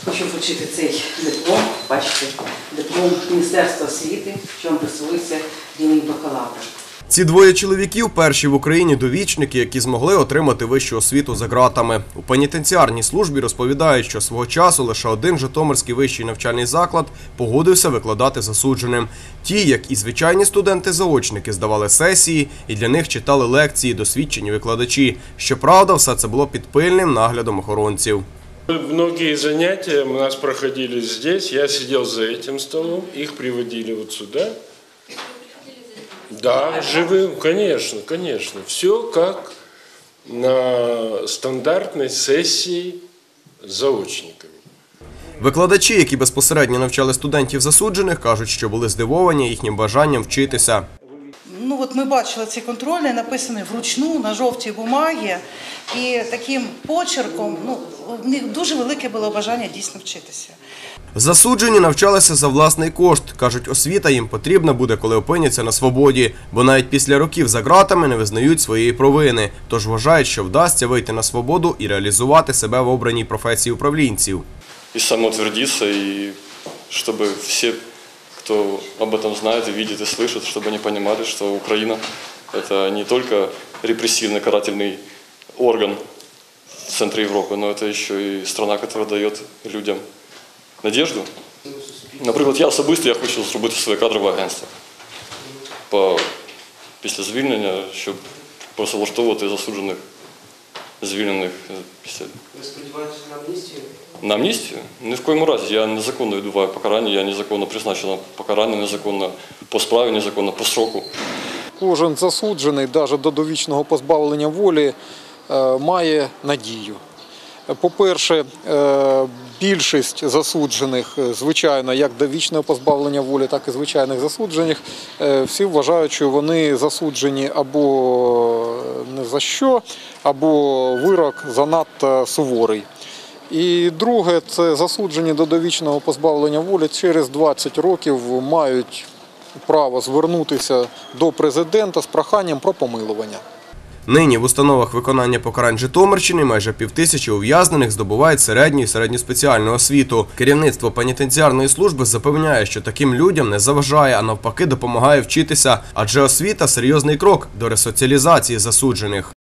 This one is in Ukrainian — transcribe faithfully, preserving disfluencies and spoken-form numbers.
Хочу вручити цей диплом, бачите, диплом Міністерства освіти, в чому присвоїться рівень бакалавра. Ці двоє чоловіків – перші в Україні довічники, які змогли отримати вищу освіту за ґратами. У пенітенціарній службі розповідають, що свого часу лише один житомирський вищий навчальний заклад погодився викладати засудженим. Ті, як і звичайні студенти-заочники, здавали сесії і для них читали лекції досвідчені викладачі. Щоправда, все це було під пильним наглядом охоронців. Многие занятия у нас проходили здесь, я сидел за этим столом, их приводили вот сюда. Да, живым, конечно, конечно. Все как на стандартной сессии с заочниками. Викладачі, які безпосередньо навчали студентів засуджених, кажуть, що були здивовані їхнім бажанням вчитися. Ну от ми бачили ці контрольні, написані вручну на жовтій бумагі, і таким почерком, ну, в них дуже велике було бажання дійсно вчитися. Засуджені навчалися за власний кошт. Кажуть, освіта їм потрібна буде, коли опиняться на свободі, бо навіть після років за ґратами не визнають своєї провини. Тож вважають, що вдасться вийти на свободу і реалізувати себе в обраній професії управлінців. І самоутвердитися, і щоб всі, хто об этом знает и видит и слышит, чтобы они понимали, что Украина – это не только репрессивный карательный орган в центре Европы, но это еще и страна, которая дает людям надежду. Наприклад, я особисто я хочу зробити своє кадрове агентство по, після звільнення, щоб працевлаштовувати засуджених, звільнених після. Ви сподіваєтеся на амністію? На амністію? Ні в коєму разі. Я незаконно відбуваю покарання, я незаконно призначено покарання, незаконно по справі, незаконно по строку. Кожен засуджений, навіть до довічного позбавлення волі, має надію. По-перше, більшість засуджених, звичайно, як довічного позбавлення волі, так і звичайних засуджених, всі вважають, що вони засуджені або не за що, або вирок занадто суворий. І друге, це засуджені до довічного позбавлення волі через двадцять років мають право звернутися до президента з проханням про помилування. Нині в установах виконання покарань Житомирщини майже півтисячі ув'язнених здобувають середню і середньоспеціальну освіту. Керівництво пенітенціарної служби запевняє, що таким людям не заважає, а навпаки допомагає вчитися, адже освіта – серйозний крок до ресоціалізації засуджених.